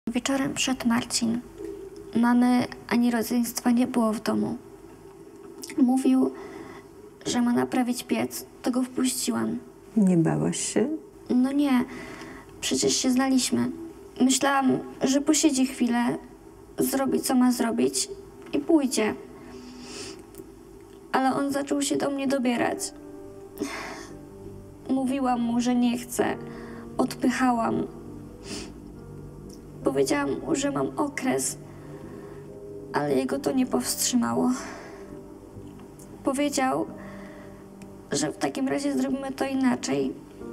Wieczorem przyszedł Marcin. Mamy ani rodzeństwa nie było w domu. Mówił, że ma naprawić piec, to go wpuściłam. Nie bałaś się? No nie, przecież się znaliśmy. Myślałam, że posiedzi chwilę, zrobi co ma zrobić i pójdzie. Ale on zaczął się do mnie dobierać. Mówiłam mu, że nie chcę. Odpychałam. Powiedziałam mu, że mam okres, ale jego to nie powstrzymało. Powiedział, że w takim razie zrobimy to inaczej.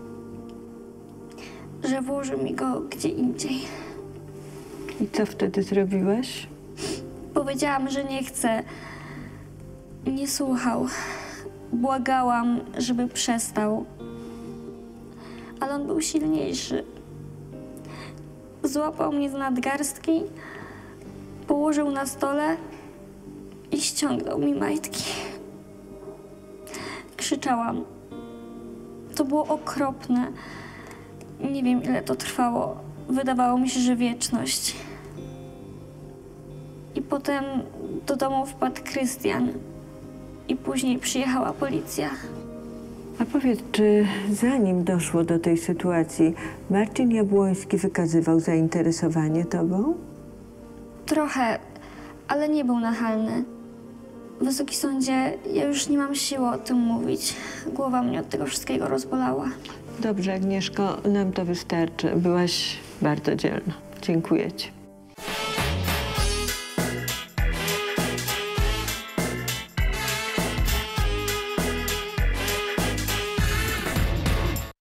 Że włoży mi go gdzie indziej. I co wtedy zrobiłaś? Powiedziałam, że nie chcę. Nie słuchał. Błagałam, żeby przestał. Ale on był silniejszy. Złapał mnie z nadgarstki, położył na stole i ściągnął mi majtki. Krzyczałam. To było okropne. Nie wiem, ile to trwało. Wydawało mi się, że wieczność. I potem do domu wpadł Krystian. I później przyjechała policja. A powiedz, czy zanim doszło do tej sytuacji, Marcin Jabłoński wykazywał zainteresowanie tobą? Trochę, ale nie był nachalny. Wysoki sądzie, ja już nie mam siły o tym mówić. Głowa mnie od tego wszystkiego rozbolała. Dobrze, Agnieszko, nam to wystarczy. Byłaś bardzo dzielna. Dziękuję ci.